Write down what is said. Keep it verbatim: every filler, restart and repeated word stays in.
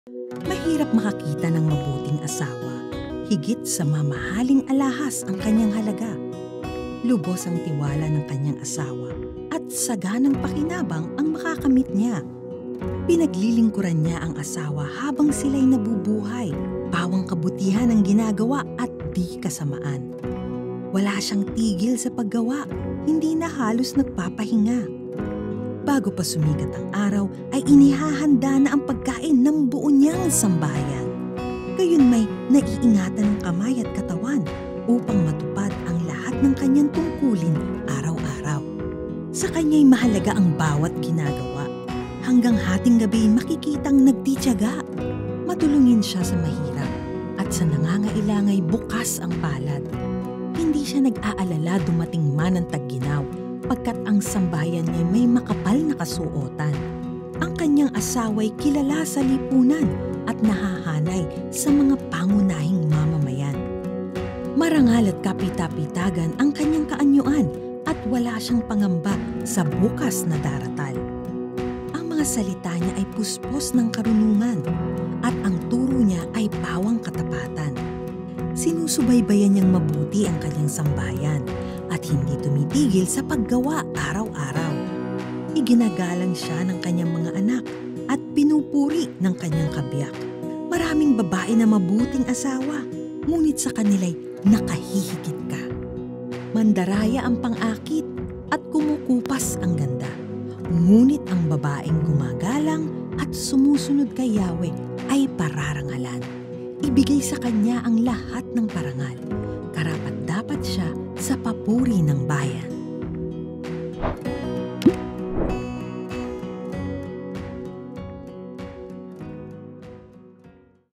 Mahirap makakita ng mabuting asawa, higit sa mamahaling alahas ang kanyang halaga. Lubos ang tiwala ng kanyang asawa at saganang pakinabang ang makakamit niya. Pinaglilingkuran niya ang asawa habang sila'y nabubuhay, pawang kabutihan ang ginagawa at di kasamaan. Wala siyang tigil sa paggawa, hindi na halos nagpapahinga. Bago pa sumikat ang araw ay inihahanda na ang pagkain ng buo niyang sambahayan. Gayon may naiingatan ng kamay at katawan upang matupad ang lahat ng kanyang tungkulin araw-araw. Sa kanya'y mahalaga ang bawat ginagawa. Hanggang hating gabi makikitang nagtitiyaga. Matulungin siya sa mahirap at sa nangangailangan bukas ang palad. Hindi siya nag-aalala dumating man ang tagginaw pagkat ang sambahayan niya may makapal na kasuotan. Ang kanyang asawa'y kilala sa lipunan at nahahanay sa mga pangunahing mamamayan. Marangal at kapita-pitagan ang kanyang kaanyuan at wala siyang pangamba sa bukas na daratal. Ang mga salita niya ay puspos ng karunungan at ang turo niya ay pawang katapatan. Sinusubaybayan niyang mabuti ang kanyang sambahayan at hindi tumitigil sa paggawa araw-araw. Iginagalang siya ng kanyang mga anak at pinupuri ng kanyang kabiyak. Maraming babae na mabuting asawa, ngunit sa kanila'y nakahihigit ka. Mandaraya ang pang-akit at kumukupas ang ganda. Ngunit ang babaeng gumagalang at sumusunod kay Yahweh ay pararangalan. Ibigay sa kanya ang lahat ng parangal. Karapat-dapat siya sa papuri ng bayan.